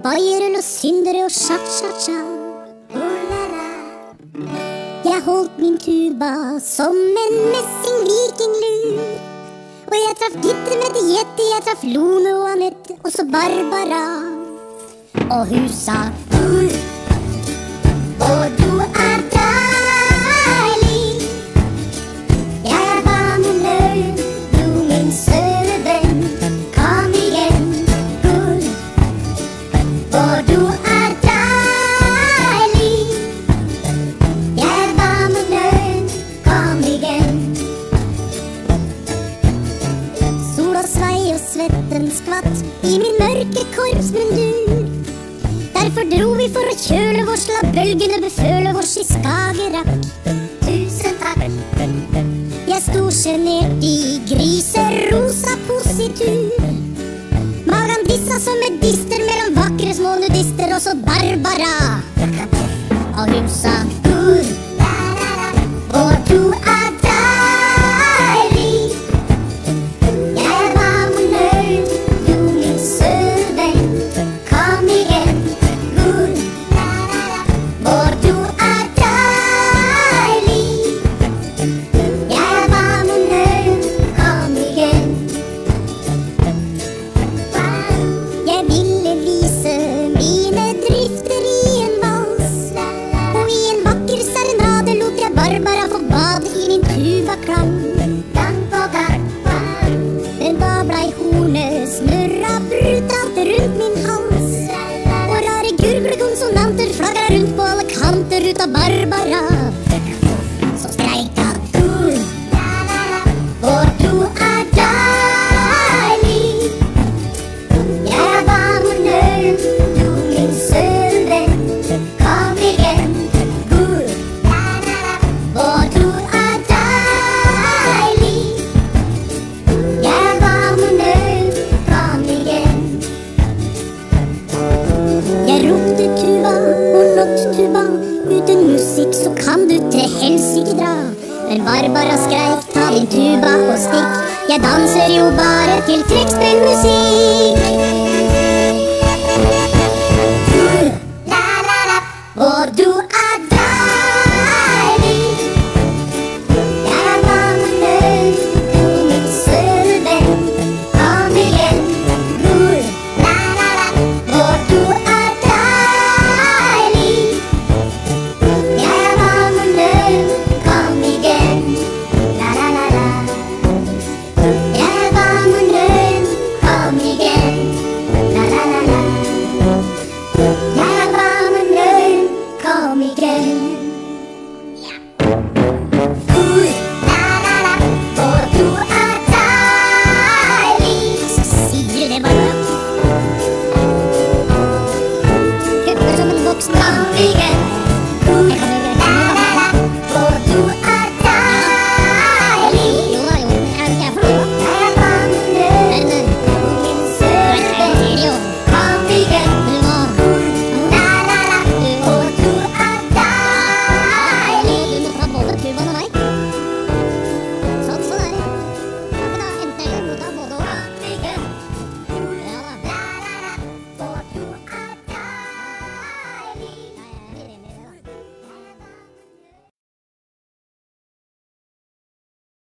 baierøl og syndere og cha-cha-cha. Jeg holdt min tuba som en messing-vikinglur. Og jeg traff Gitte, Mette, Jette, jeg traff Lone og Annette, og så Barbara. Og hun sa og du er deilig. Jeg er vannløs, du min søde venn. Kom igjen, og du er deilig. Jeg er vannløs, kom igjen. Sola svei og svetten skvatt i min mørke korpsmundur. Derfor dro vi for å kjøle vårs, la bølgene beføle vårs i Skagerrak. Tusen takk. Jeg sto genert i griserosa positur. Magen dissa som et dister mellom vakre små nudister, og så Barbara. Og hun sa og du er deilig. Jeg er vannløs, du min søde venn. Kom igjen. Og du er deilig. Jeg er vannløs, kom igjen. Jeg ville vise mine drifter i en vals, og i en vakker serenade lot jeg Barbara få bade i min tubaklang. Gang på gang, men da blei hornet snurra brutalt rundt min hals, og rare gurglekonsonanter flagga rundt på alle kanter ut av Barbara. Så skreik han og du er deilig. Jeg er vannløs, du min søde venn. Kom igjen, og du er deilig. Jeg er vannløs, kom igjen. Jeg ropte tuba og låt tuba, uten musikk så kan du til helsike dra. Men Barbara skreik, ta din tuba og stikk, jeg danser jo bare til trekkspillmusikk.